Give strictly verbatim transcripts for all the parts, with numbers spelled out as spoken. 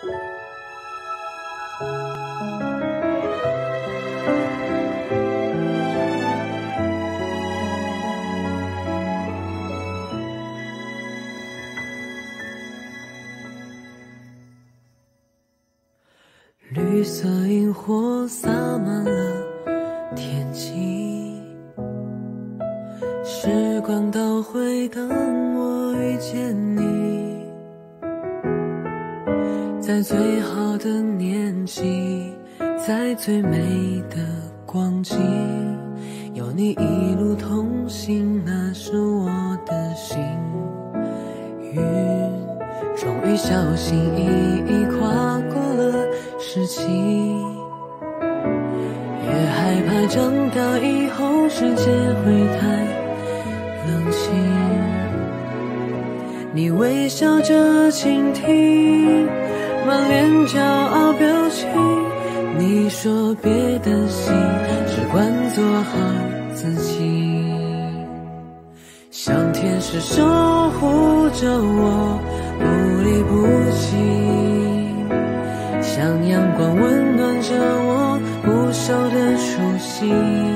绿色萤火洒满了天际，时光倒回，当我遇见你，在最好的年纪，在最美的光景，有你一路同行，那是我的幸运。终于小心翼翼跨过了十七，也害怕长大以后世界会太冷清。你微笑着倾听，满脸骄傲表情，你说别担心，只管做好自己。像天使守护着我，不离不弃，像阳光温暖着我不朽的初心。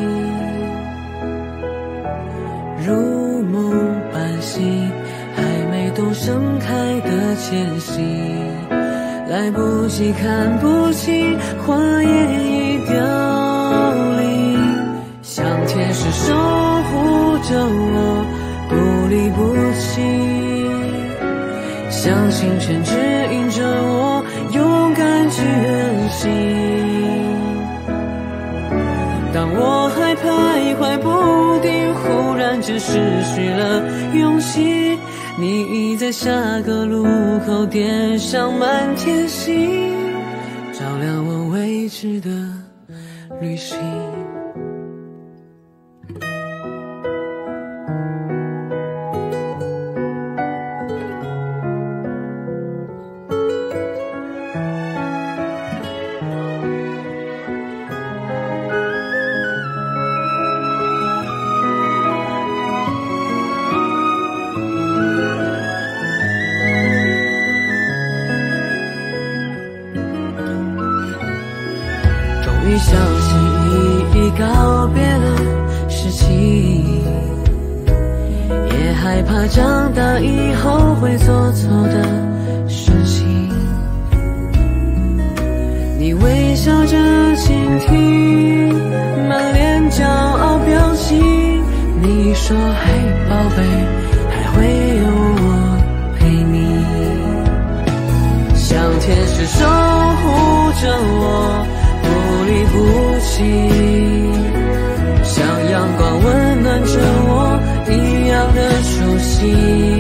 如梦般醒，还没懂盛开的前夕，来不及看不清，花叶已凋零。像天使守护着我，不离不弃，像星辰指引着我，勇敢去远行。当我还徘徊不定，忽然间失去了勇气，你已在下个路口点上满天星，照亮我未知的旅行。终于小心翼翼告别了十七，也害怕长大以后会做错的事情。你微笑着倾听，满脸骄傲表情，你说嘿宝贝，还会有我陪你。像天使守护着我，不离不弃，像阳光温暖着我一样的初心。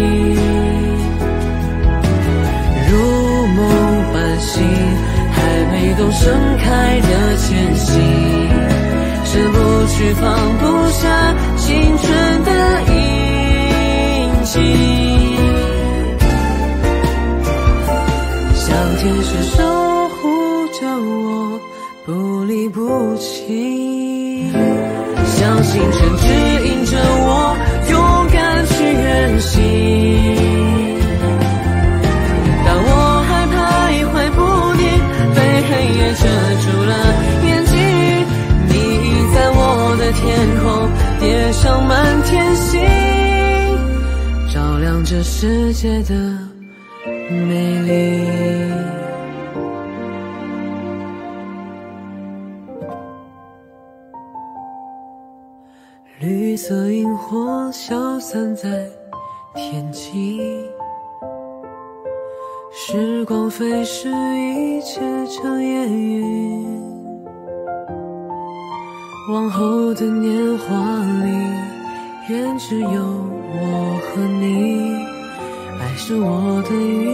如梦般醒，还没懂盛开的前夕，舍不去放不下青春的印记。像天使守护着我，不离不弃，像星辰指引着我，勇敢去远行。当我还徘徊不定，被黑夜遮住了眼睛，你已在我的天空点上满天星，照亮这世界的美丽。绿色萤火消散在天际，时光飞逝，一切成烟云。往后的年华里，愿只有我和你，爱是我的语